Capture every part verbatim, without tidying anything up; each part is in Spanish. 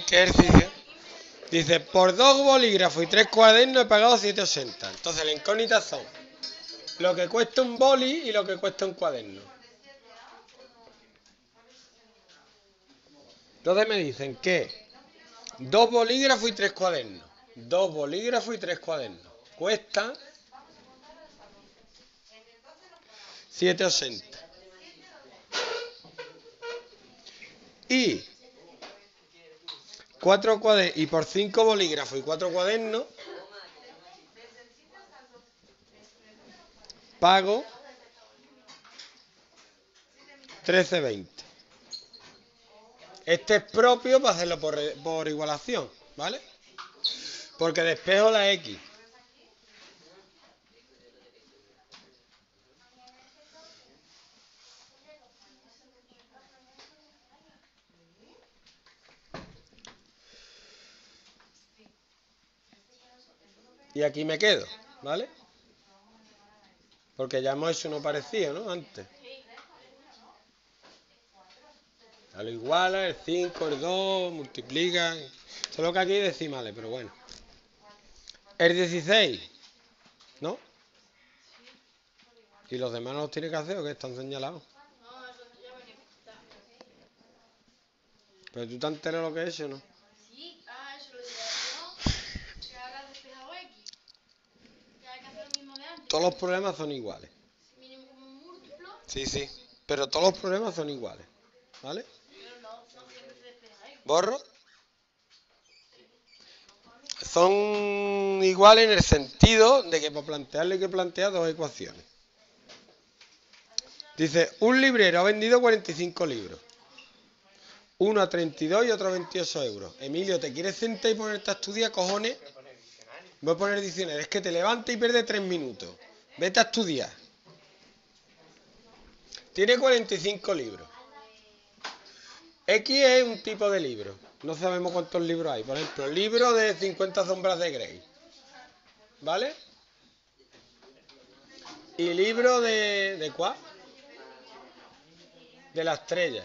¿Qué ejercicio? Dice, por dos bolígrafos y tres cuadernos he pagado siete ochenta. Entonces las incógnitas son lo que cuesta un boli y lo que cuesta un cuaderno. Entonces me dicen que dos bolígrafos y tres cuadernos. Dos bolígrafos y tres cuadernos. Cuesta siete ochenta. Y cuatro cuadernos y por cinco bolígrafos y cuatro cuadernos pago trece veinte. Este es propio para hacerlo por, por igualación, ¿vale? Porque despejo la X. Y aquí me quedo, ¿vale? Porque ya hemos hecho uno parecido, ¿no? Antes. Ya lo iguala, el cinco, el dos, multiplica. Solo que aquí hay decimales, pero bueno. El dieciséis, ¿no? ¿Y los demás no los tiene que hacer o qué? Están señalados. Pero tú te enteras lo que he hecho, ¿no? Sí, ah, eso lo diría yo. Que ahora has despejado X. Que hay que hacer lo mismo de antes. Todos los problemas son iguales. Mínimo como un múltiplo. Sí, sí. Pero todos los problemas son iguales. ¿Vale? Pero no, no siempre se despeja X. ¿Borro? Son iguales en el sentido de que para plantearle hay que plantear dos ecuaciones. Dice, un librero ha vendido cuarenta y cinco libros. Uno a treinta y dos y otro a veintiocho euros. Emilio, ¿te quieres sentar y ponerte a estudiar, cojones? Voy a poner diccionario. Es que te levantas y pierdes tres minutos. Vete a estudiar. Tiene cuarenta y cinco libros. X es un tipo de libro. No sabemos cuántos libros hay. Por ejemplo, libro de cincuenta sombras de Grey. ¿Vale? Y libro de... ¿De cuál? De la estrella.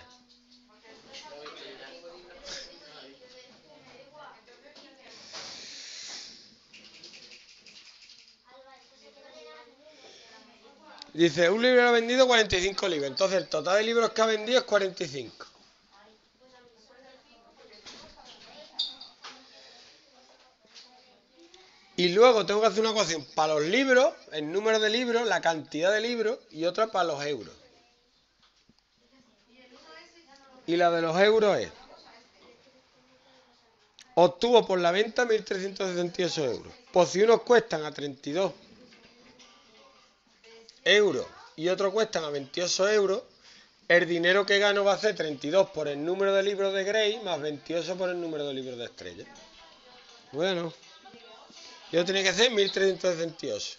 Dice, un libro ha vendido cuarenta y cinco libros. Entonces el total de libros que ha vendido es cuarenta y cinco. Y luego tengo que hacer una ecuación para los libros, el número de libros, la cantidad de libros, y otra para los euros. Y la de los euros es, obtuvo por la venta mil trescientos sesenta y ocho euros. Pues si unos cuestan a treinta y dos euros y otros cuestan a veintiocho euros, el dinero que gano va a ser treinta y dos por el número de libros de Grey más veintiocho por el número de libros de Estrella. Bueno, yo tenía que hacer mil trescientos sesenta y ocho.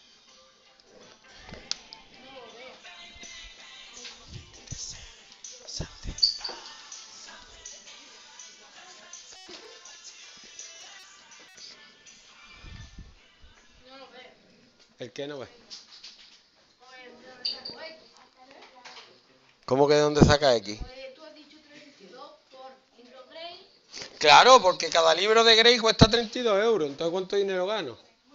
No lo veo. ¿El qué no ve? Pues, ¿de dónde saco X? ¿Cómo que de dónde saca X? Pues tú has dicho treinta y dos por libro Grey. Claro, porque cada libro de Grey cuesta treinta y dos euros. Entonces, ¿cuánto dinero gano?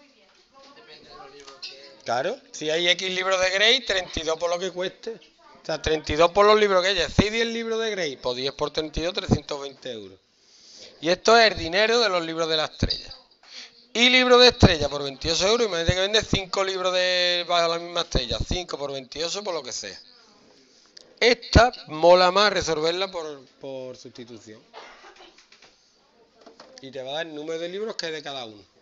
Claro, si hay X libros de Grey, treinta y dos por lo que cueste. O sea, treinta y dos por los libros que haya. Si hay diez libros de Grey, pues diez por treinta y dos, trescientos veinte euros. Y esto es el dinero de los libros de la estrella. Y libro de estrella por veintiocho euros, imagínate que vende cinco libros de bajo la misma estrella. cinco por veintiocho, por lo que sea. Esta mola más resolverla por, por sustitución. Y te va a dar el número de libros que hay de cada uno.